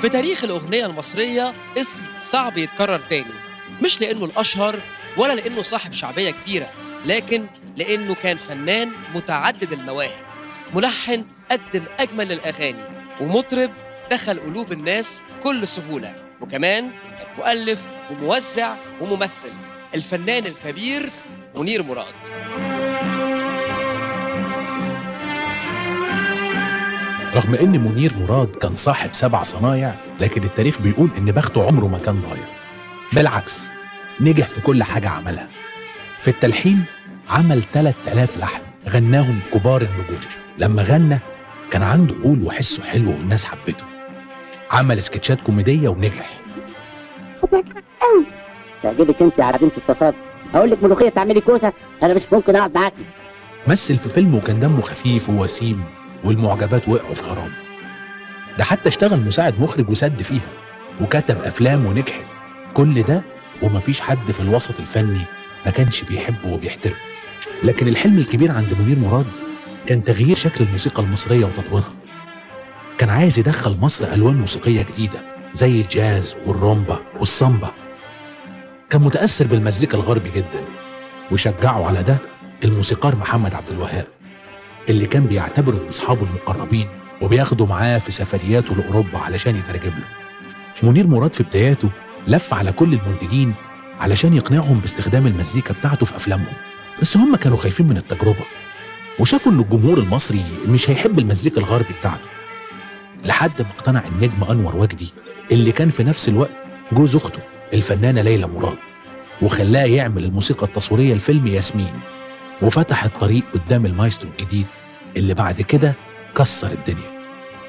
في تاريخ الأغنية المصرية اسم صعب يتكرر تاني، مش لأنه الأشهر ولا لأنه صاحب شعبية كبيرة، لكن لأنه كان فنان متعدد المواهب، ملحن قدم أجمل الأغاني، ومطرب دخل قلوب الناس بكل سهولة، وكمان كان مؤلف وموزع وممثل، الفنان الكبير منير مراد. رغم إن منير مراد كان صاحب 7 صنايع، لكن التاريخ بيقول إن بخته عمره ما كان ضايع. بالعكس، نجح في كل حاجة عملها. في التلحين عمل 3000 لحن غناهم كبار النجوم. لما غنى كان عنده قول وحسه حلو والناس حبته. عمل سكتشات كوميدية ونجح. هتعجبك قوي. تعجبك انت يا عديمة التصاد. اقول لك ملوخية تعملي كوسة، انا مش ممكن اقعد معاكي. مثل في فيلم وكان دمه خفيف ووسيم، والمعجبات وقعوا في غرامه. ده حتى اشتغل مساعد مخرج وسد فيها، وكتب افلام ونجحت. كل ده ومفيش حد في الوسط الفني ما كانش بيحبه وبيحترمه. لكن الحلم الكبير عند منير مراد كان تغيير شكل الموسيقى المصرية وتطويرها. كان عايز يدخل مصر ألوان موسيقية جديدة زي الجاز والرومبا والسامبا. كان متأثر بالمزيكا الغربي جدا، وشجعه على ده الموسيقار محمد عبد الوهاب، اللي كان بيعتبره من أصحابه المقربين وبياخده معاه في سفرياته لأوروبا علشان يترجم له. منير مراد في بداياته لف على كل المنتجين علشان يقنعهم باستخدام المزيكا بتاعته في أفلامهم، بس هم كانوا خايفين من التجربة، وشافوا إن الجمهور المصري مش هيحب المزيكا الغربي بتاعته. لحد ما اقتنع النجم أنور وجدي اللي كان في نفس الوقت جوز أخته الفنانة ليلى مراد، وخلاه يعمل الموسيقى التصويرية لفيلم ياسمين، وفتح الطريق قدام المايسترو الجديد اللي بعد كده كسر الدنيا.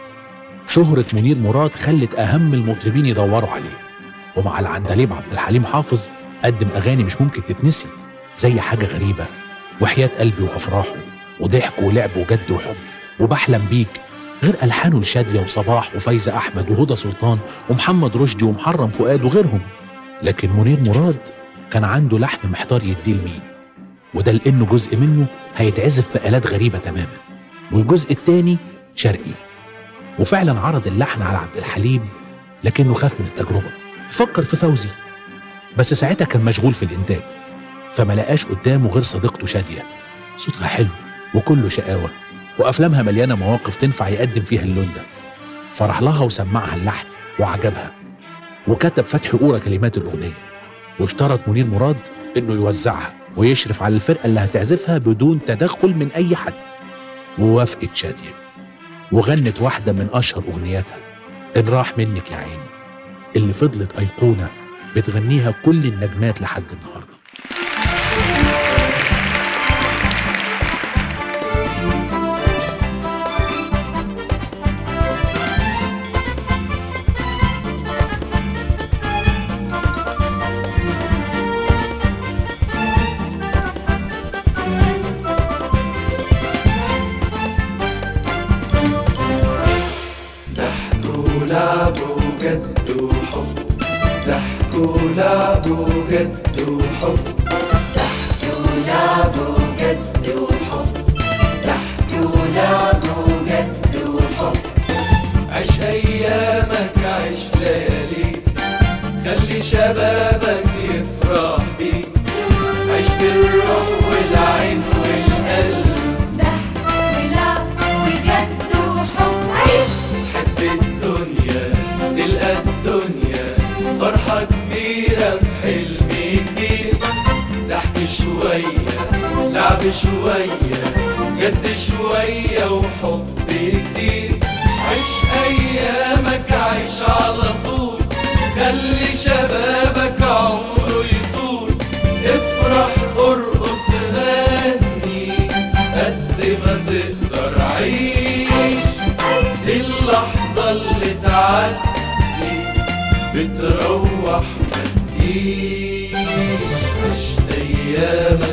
شهرة منير مراد خلت أهم المطربين يدوروا عليه، ومع العندليب عبد الحليم حافظ قدم أغاني مش ممكن تتنسي زي حاجة غريبة، وحياة قلبي وأفراحه، وضحك ولعب وجد وحب، وبحلم بيك، غير ألحانه لشادية وصباح وفايزة أحمد وهدى سلطان ومحمد رشدي ومحرم فؤاد وغيرهم. لكن منير مراد كان عنده لحن محتار يديه لمين، وده لأنه جزء منه هيتعزف بآلات غريبة تماما، والجزء التاني شرقي. وفعلا عرض اللحن على عبد الحليم، لكنه خاف من التجربة، فكر في فوزي، بس ساعتها كان مشغول في الإنتاج، فما لقاش قدامه غير صديقته شادية، صوتها حلو وكله شقاوة، وأفلامها مليانة مواقف تنفع يقدم فيها اللون ده. فرح لها وسمعها اللحن وعجبها، وكتب فتحي قورة كلمات الأغنية، واشترط منير مراد إنه يوزعها ويشرف على الفرقة اللي هتعزفها بدون تدخل من أي حد. ووافقت شادية، وغنت واحدة من أشهر أغنياتها، إن راح منك يا عين، اللي فضلت أيقونة بتغنيها كل النجمات لحد النهاردة. ولعبوا جد وحب، ضحك ولعبوا جد وحب، ضحك ولعبوا جد وحب، ضحك ولعبوا جد وحب. عيش أيامك عيش لياليك، خلي شبابك يفرح بيك، عيش بالروح والعين والقلب، ضحك ولعب وجد وحب. عيش الدنيا تلقى الدنيا فرحة كبيرة في حلم كبير، ضحك شوية لعب شوية جد شوية وحب كتير. عيش أيامك عيش على طول، خلي شبابك عمره يطول، افرح ارقص غني قد ما تقدر، عيش اللحظة اللي تعدي بتروح ما تجيش. عيش أيامك